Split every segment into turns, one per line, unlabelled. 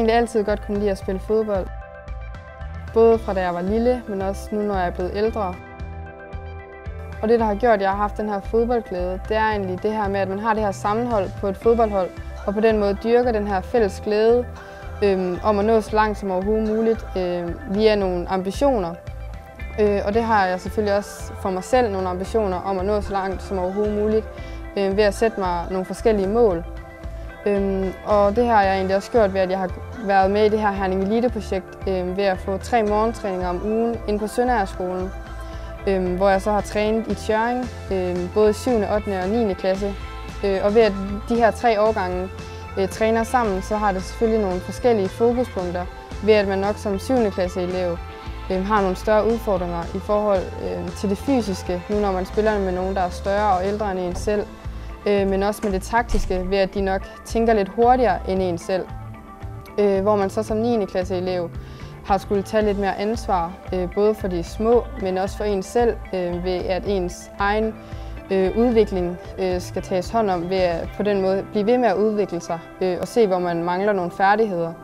egentlig altid godt kunne lide at spille fodbold. Både fra da jeg var lille, men også nu når jeg er blevet ældre. Og det, der har gjort, at jeg har haft den her fodboldglæde, det er egentlig det her med, at man har det her sammenhold på et fodboldhold, og på den måde dyrker den her fælles glæde om at nå så langt som overhovedet muligt via nogle ambitioner. Og det har jeg selvfølgelig også for mig selv nogle ambitioner om at nå så langt som overhovedet muligt ved at sætte mig nogle forskellige mål. Og det har jeg egentlig også gjort ved, at jeg har været med i det her Herning Elite-projekt ved at få 3 morgentræninger om ugen inde på Sønderjærskolen, hvor jeg så har trænet i Tjørring, både i 7., 8. og 9. klasse. Og ved at de her 3 årgange træner sammen, så har det selvfølgelig nogle forskellige fokuspunkter, ved at man nok som 7. klasse-elev har nogle større udfordringer i forhold til det fysiske, nu når man spiller med nogen, der er større og ældre end en selv, men også med det taktiske, ved at de nok tænker lidt hurtigere end en selv. Hvor man så som 9. klasse-elev har skulle tage lidt mere ansvar, både for de små, men også for en selv, ved at ens egen udvikling skal tages hånd om, ved at på den måde blive ved med at udvikle sig og se, hvor man mangler nogle færdigheder.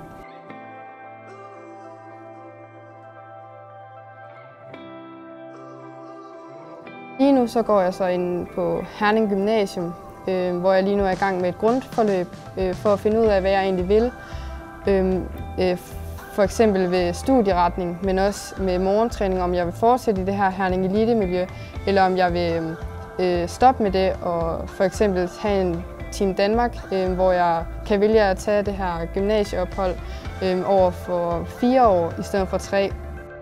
Lige nu så går jeg så ind på Herning Gymnasium, hvor jeg lige nu er i gang med et grundforløb for at finde ud af, hvad jeg egentlig vil. For eksempel ved studieretning, men også med morgentræning, om jeg vil fortsætte i det her Herning Elite-miljø, eller om jeg vil stoppe med det og for eksempel have en Team Danmark, hvor jeg kan vælge at tage det her gymnasieophold over for 4 år i stedet for 3.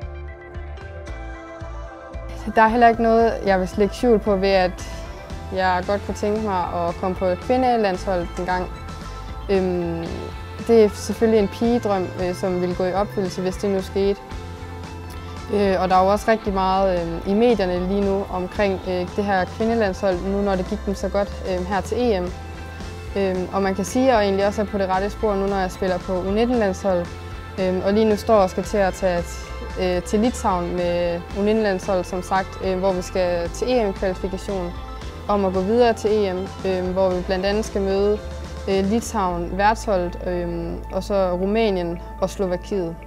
Der er heller ikke noget, jeg vil lægge skjul på ved, at jeg godt kunne tænke mig at komme på et kvindelandshold en gang. Det er selvfølgelig en pigedrøm, som vil gå i opfyldelse, hvis det nu skete. Og der er jo også rigtig meget i medierne lige nu omkring det her kvindelandshold, nu når det gik dem så godt her til EM. Og man kan sige, at jeg egentlig også er på det rette spor nu, når jeg spiller på U19-landshold. Og lige nu står jeg og skal til at tage til Litauen med U19-landshold, som sagt, hvor vi skal til EM-kvalifikation om at gå videre til EM, hvor vi blandt andet skal møde Litauen, værtsholdet, og så Rumænien og Slovakiet.